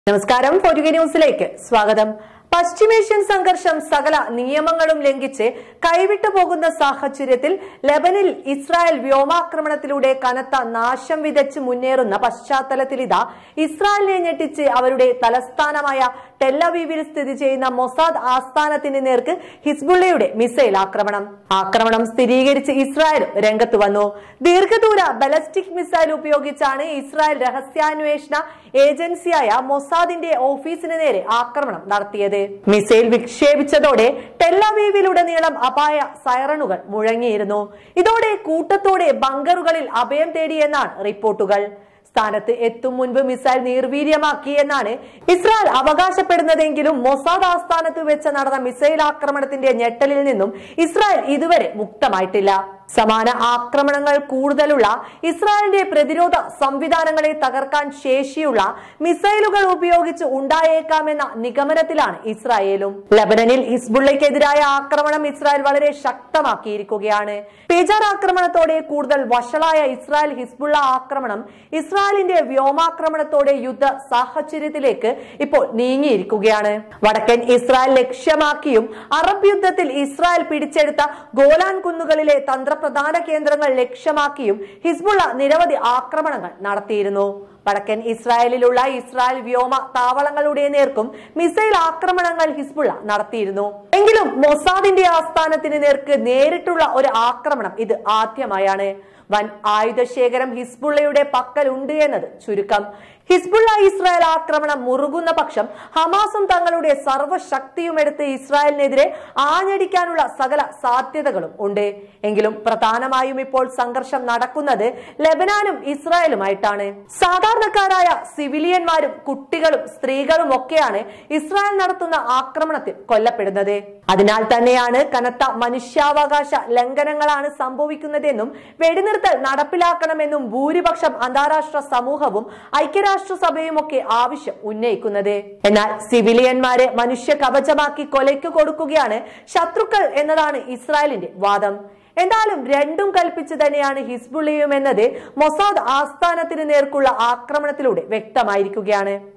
നമസ്കാരം ഫോർട്ടുഗ ന്യൂസിലേക്ക് സ്വാഗതം. പശ്ചിമേഷ്യൻ സംഘർഷം സകല നിയമങ്ങളും ലംഘിച്ച് കൈവിട്ടു പോകുന്ന സാഹചര്യത്തിൽ ലെബനിൽ ഇസ്രായേൽ വ്യോമാക്രമണത്തിലൂടെ കനത്ത നാശം വിതച്ച് മുന്നേറുന്ന പശ്ചാത്തലത്തിൽ ഇതാ ഇസ്രായേലിനെ ഞെട്ടിച്ച് അവരുടെ തലസ്ഥാനമായ ടെല്ലവീവിൽ സ്ഥിതി ചെയ്യുന്ന മൊസാദ് ആസ്ഥാനത്തിന് നേർക്ക് ഹിസ്ബുള്ളയുടെ മിസൈൽ ആക്രമണം സ്ഥിരീകരിച്ച് ഇസ്രായേൽ രംഗത്ത് വന്നു. ദീർഘദൂര ബലസ്റ്റിക് മിസൈൽ ഉപയോഗിച്ചാണ് ഇസ്രായേൽ രഹസ്യാന്വേഷണ ഏജൻസിയായ മൊസാദിന്റെ ഓഫീസിന് നേരെ ആക്രമണം നടത്തിയത്. മിസൈൽ വിക്ഷേപിച്ചതോടെ ടെല്ലവീവിലുടനീളം അപായ സൈറണുകൾ മുഴങ്ങിയിരുന്നു. ഇതോടെ കൂട്ടത്തോടെ ബങ്കറുകളിൽ അഭയം തേടിയെന്നാണ് റിപ്പോർട്ടുകൾ. സ്ഥാനത്ത് എത്തും മുൻപ് മിസൈൽ നിർവീര്യമാക്കി എന്നാണ് ഇസ്രായേൽ അവകാശപ്പെടുന്നതെങ്കിലും മൊസാദ് ആസ്ഥാനത്ത് വെച്ച് നടന്ന മിസൈൽ ആക്രമണത്തിന്റെ ഞെട്ടലിൽ നിന്നും ഇസ്രായേൽ ഇതുവരെ മുക്തമായിട്ടില്ല. സമാന ആക്രമണങ്ങൾ കൂടുതലുള്ള ഇസ്രായേലിന്റെ പ്രതിരോധ സംവിധാനങ്ങളെ തകർക്കാൻ ശേഷിയുള്ള മിസൈലുകൾ ഉപയോഗിച്ച് ഉണ്ടായേക്കാമെന്ന നിഗമനത്തിലാണ് ഇസ്രായേലും. ലബനനിൽ ഹിസ്ബുള്ളയ്ക്കെതിരായ ആക്രമണം ഇസ്രായേൽ വളരെ ശക്തമാക്കിയിരിക്കുകയാണ്. പേജാർ ആക്രമണത്തോടെ കൂടുതൽ വഷളായ ഇസ്രായേൽ ഹിസ്ബുള്ള ആക്രമണം ഇസ്രായേലിന്റെ വ്യോമാക്രമണത്തോടെ യുദ്ധ സാഹചര്യത്തിലേക്ക് ഇപ്പോൾ നീങ്ങിയിരിക്കുകയാണ്. വടക്കൻ ഇസ്രായേൽ ലക്ഷ്യമാക്കിയും അറബ് യുദ്ധത്തിൽ ഇസ്രായേൽ പിടിച്ചെടുത്ത ഗോലാൻ കുന്നുകളിലെ പ്രധാന കേന്ദ്രങ്ങൾ ലക്ഷ്യമാക്കിയും ഹിസ്ബുള്ള നിരവധി ആക്രമണങ്ങൾ നടത്തിയിരുന്നു. വടക്കൻ ഇസ്രായേലിലുള്ള ഇസ്രായേൽ വ്യോമ താവളങ്ങളുടെ നേർക്കും മിസൈൽ ആക്രമണങ്ങൾ ഹിസ്ബുള്ള നടത്തിയിരുന്നു. എങ്കിലും മൊസാദിന്റെ ആസ്ഥാനത്തിന് നേർക്ക് നേരിട്ടുള്ള ഒരു ആക്രമണം ഇത് ആദ്യമായാണ്. വൻ ആയുധശേഖരം ഹിസ്ബുള്ളയുടെ പക്കലുണ്ട് എന്നത് ചുരുക്കം. ഹിസ്ബുള്ള ഇസ്രായേൽ ആക്രമണം മുറുകുന്ന പക്ഷം ഹമാസും തങ്ങളുടെ സർവ്വശക്തിയും എടുത്ത് ഇസ്രായേലിനെതിരെ ആഞ്ഞടിക്കാനുള്ള സകല സാധ്യതകളും ഉണ്ട്. എങ്കിലും പ്രധാനമായും ഇപ്പോൾ സംഘർഷം നടക്കുന്നത് ലെബനാനും ഇസ്രായേലുമായിട്ടാണ്. സാധാരണക്കാരായ സിവിലിയന്മാരും കുട്ടികളും സ്ത്രീകളും ഒക്കെയാണ് ഇസ്രായേൽ നടത്തുന്ന ആക്രമണത്തിൽ കൊല്ലപ്പെടുന്നത്. അതിനാൽ തന്നെയാണ് കനത്ത മനുഷ്യാവകാശ ലംഘനങ്ങളാണ് സംഭവിക്കുന്നതെന്നും വെടിനിർത്തൽ നടപ്പിലാക്കണമെന്നും ഭൂരിപക്ഷം അന്താരാഷ്ട്ര സമൂഹവും ഐക്യരാഷ്ട്രസഭയും ഒക്കെ ആവശ്യം ഉന്നയിക്കുന്നത്. എന്നാൽ സിവിലിയന്മാരെ മനുഷ്യ കവചമാക്കി കൊലയ്ക്ക് കൊടുക്കുകയാണ് ശത്രുക്കൾ എന്നതാണ് ഇസ്രായേലിന്റെ വാദം. എന്തായാലും രണ്ടും കൽപ്പിച്ച് തന്നെയാണ് ഹിസ്ബുള്ളയും എന്നത് മൊസാദ് ആസ്ഥാനത്തിന് നേർക്കുള്ള ആക്രമണത്തിലൂടെ വ്യക്തമായിരിക്കുകയാണ്.